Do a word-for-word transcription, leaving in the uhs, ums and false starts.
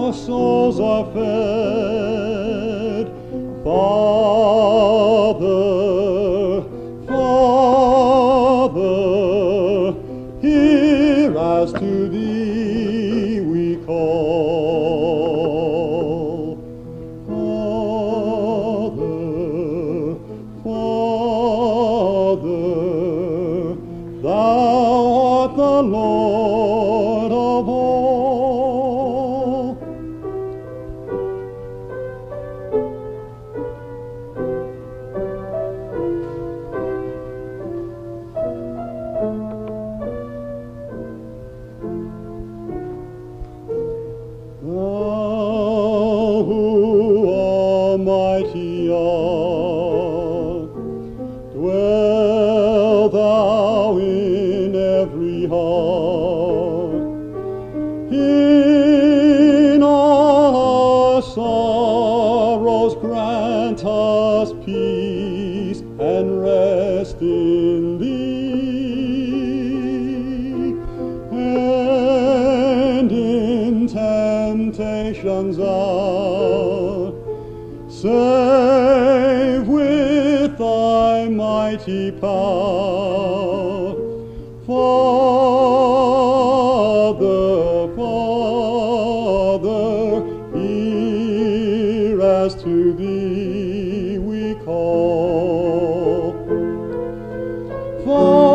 our souls are fed. Father, Father, hear as to thee we call. Father, Father, thou art the Lord of all. Thou who almighty art, dwell thou in every heart. In all our sorrows grant us peace and rest in thee, and in temptation's hour save with thy mighty power. Father, Father, hear as to thee we call. Father,